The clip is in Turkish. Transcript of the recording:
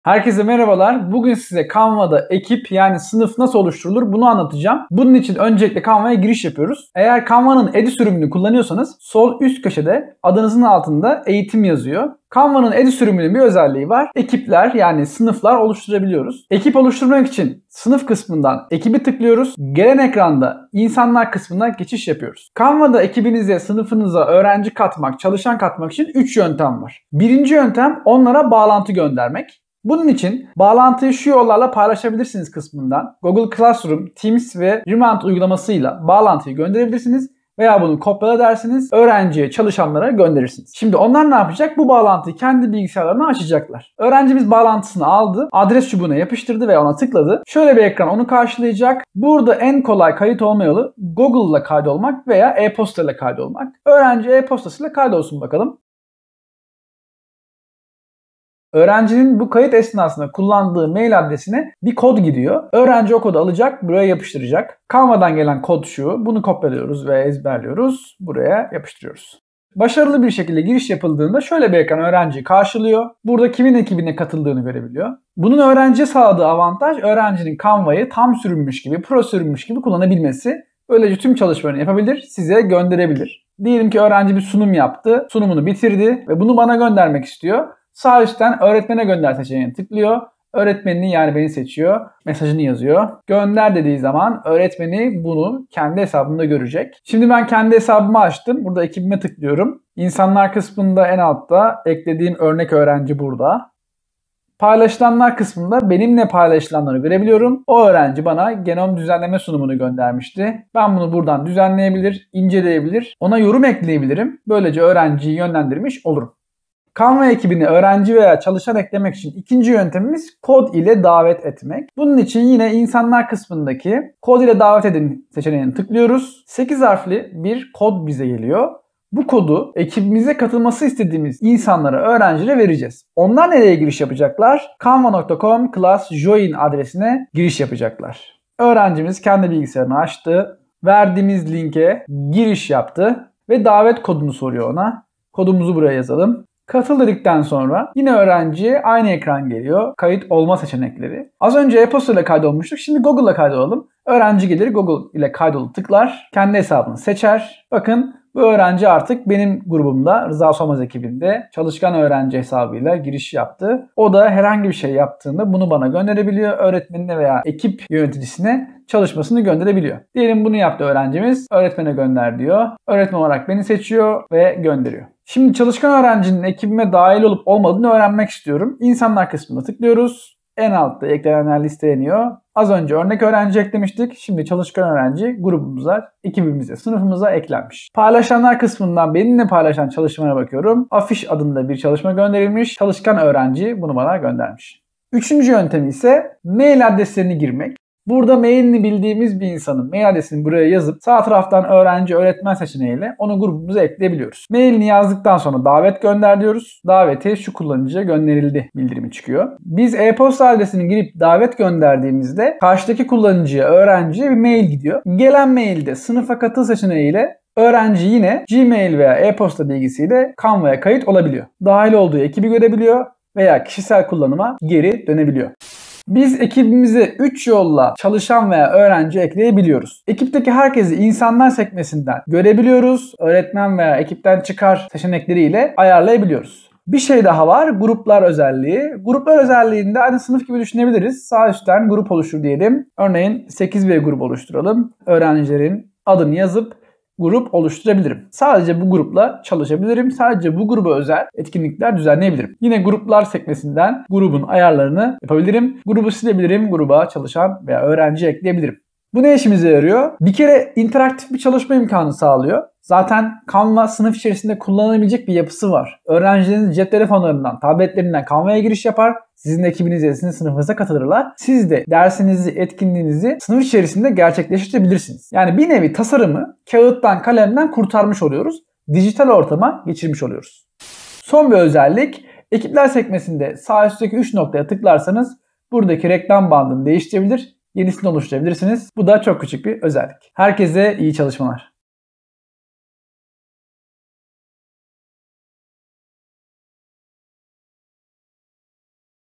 Herkese merhabalar. Bugün size Canva'da ekip yani sınıf nasıl oluşturulur bunu anlatacağım. Bunun için öncelikle Canva'ya giriş yapıyoruz. Eğer Canva'nın Edu sürümünü kullanıyorsanız sol üst köşede adınızın altında eğitim yazıyor. Canva'nın Edu sürümünün bir özelliği var. Ekipler yani sınıflar oluşturabiliyoruz. Ekip oluşturmak için sınıf kısmından ekibi tıklıyoruz. Gelen ekranda insanlar kısmına geçiş yapıyoruz. Canva'da ekibinize, sınıfınıza öğrenci katmak, çalışan katmak için 3 yöntem var. Birinci yöntem onlara bağlantı göndermek. Bunun için bağlantıyı şu yollarla paylaşabilirsiniz kısmından Google Classroom, Teams ve Remount uygulamasıyla bağlantıyı gönderebilirsiniz veya bunu kopyala dersiniz, öğrenciye, çalışanlara gönderirsiniz. Şimdi onlar ne yapacak? Bu bağlantıyı kendi bilgisayarlarına açacaklar. Öğrencimiz bağlantısını aldı, adres çubuğuna yapıştırdı ve ona tıkladı. Şöyle bir ekran onu karşılayacak. Burada en kolay kayıt olma yolu Google ile kaydolmak veya e-posta ile kaydolmak. Öğrenci e-postasıyla kaydolsun bakalım. Öğrencinin bu kayıt esnasında kullandığı mail adresine bir kod gidiyor. Öğrenci o kodu alacak, buraya yapıştıracak. Canva'dan gelen kod şu. Bunu kopyalıyoruz ve ezberliyoruz. Buraya yapıştırıyoruz. Başarılı bir şekilde giriş yapıldığında şöyle bir ekran öğrenciyi karşılıyor. Burada kimin ekibine katıldığını görebiliyor. Bunun öğrenciye sağladığı avantaj öğrencinin Canva'yı tam sürünmüş gibi, pro sürünmüş gibi kullanabilmesi. Böylece tüm çalışmalarını yapabilir, size gönderebilir. Diyelim ki öğrenci bir sunum yaptı, sunumunu bitirdi ve bunu bana göndermek istiyor. Sağ üstten öğretmene gönder seçeneğine tıklıyor. Öğretmenini yani beni seçiyor. Mesajını yazıyor. Gönder dediği zaman öğretmeni bunu kendi hesabında görecek. Şimdi ben kendi hesabımı açtım. Burada ekibime tıklıyorum. İnsanlar kısmında en altta eklediğim örnek öğrenci burada. Paylaşılanlar kısmında benimle paylaşılanları görebiliyorum. O öğrenci bana genom düzenleme sunumunu göndermişti. Ben bunu buradan düzenleyebilir, inceleyebilir, ona yorum ekleyebilirim. Böylece öğrenciyi yönlendirmiş olurum. Canva ekibine öğrenci veya çalışan eklemek için ikinci yöntemimiz kod ile davet etmek. Bunun için yine insanlar kısmındaki kod ile davet edin seçeneğine tıklıyoruz. 8 harfli bir kod bize geliyor. Bu kodu ekibimize katılması istediğimiz insanlara, öğrencilere vereceğiz. Onlar nereye giriş yapacaklar? canva.com/join adresine giriş yapacaklar. Öğrencimiz kendi bilgisayarını açtı. Verdiğimiz linke giriş yaptı ve davet kodunu soruyor ona. Kodumuzu buraya yazalım. Katıl dedikten sonra yine öğrenciye aynı ekran geliyor. Kayıt olma seçenekleri. Az önce e-posta ile kaydolmuştuk. Şimdi Google ile kaydolalım. Öğrenci gelir Google ile kaydolup tıklar. Kendi hesabını seçer. Bakın bu öğrenci artık benim grubumda Rıza Solmaz ekibinde çalışkan öğrenci hesabıyla giriş yaptı. O da herhangi bir şey yaptığında bunu bana gönderebiliyor. Öğretmenine veya ekip yöneticisine çalışmasını gönderebiliyor. Diyelim bunu yaptı öğrencimiz. Öğretmene gönder diyor. Öğretmen olarak beni seçiyor ve gönderiyor. Şimdi çalışkan öğrencinin ekibime dahil olup olmadığını öğrenmek istiyorum. İnsanlar kısmına tıklıyoruz. En altta eklenenler listeleniyor. Az önce örnek öğrenci eklemiştik. Şimdi çalışkan öğrenci grubumuza, ekibimize, sınıfımıza eklenmiş. Paylaşanlar kısmından benimle paylaşan çalışmaya bakıyorum. Afiş adında bir çalışma gönderilmiş. Çalışkan öğrenci bunu bana göndermiş. Üçüncü yöntemi ise mail adreslerini girmek. Burada mailini bildiğimiz bir insanın mail adresini buraya yazıp sağ taraftan öğrenci öğretmen seçeneğiyle onu grubumuza ekleyebiliyoruz. Mailini yazdıktan sonra davet gönder diyoruz. Daveti şu kullanıcıya gönderildi bildirimi çıkıyor. Biz e-posta adresini girip davet gönderdiğimizde karşıdaki kullanıcıya, öğrenciye bir mail gidiyor. Gelen mailde sınıfa katıl seçeneğiyle öğrenci yine Gmail veya e-posta bilgisiyle Canva'ya kayıt olabiliyor. Dahil olduğu ekibi görebiliyor veya kişisel kullanıma geri dönebiliyor. Biz ekibimize 3 yolla çalışan veya öğrenci ekleyebiliyoruz. Ekipteki herkesi insanlar sekmesinden görebiliyoruz. Öğretmen veya ekipten çıkar seçenekleriyle ayarlayabiliyoruz. Bir şey daha var. Gruplar özelliği. Gruplar özelliğinde aynı sınıf gibi düşünebiliriz. Sağ üstten grup oluştur diyelim. Örneğin 8B grubu oluşturalım. Öğrencilerin adını yazıp grup oluşturabilirim. Sadece bu grupla çalışabilirim. Sadece bu gruba özel etkinlikler düzenleyebilirim. Yine gruplar sekmesinden grubun ayarlarını yapabilirim. Grubu silebilirim. Gruba çalışan veya öğrenci ekleyebilirim. Bu ne işimize yarıyor? Bir kere interaktif bir çalışma imkanı sağlıyor. Zaten Canva sınıf içerisinde kullanılabilecek bir yapısı var. Öğrencileriniz cep telefonlarından, tabletlerinden Canva'ya giriş yapar. Sizin ekibinize, sizin sınıfınıza katılırlar. Siz de dersinizi, etkinliğinizi sınıf içerisinde gerçekleştirebilirsiniz. Yani bir nevi tasarımı kağıttan, kalemden kurtarmış oluyoruz. Dijital ortama geçirmiş oluyoruz. Son bir özellik, ekipler sekmesinde sağ üstteki 3 noktaya tıklarsanız buradaki reklam bandını değiştirebilir, yenisini oluşturabilirsiniz. Bu da çok küçük bir özellik. Herkese iyi çalışmalar.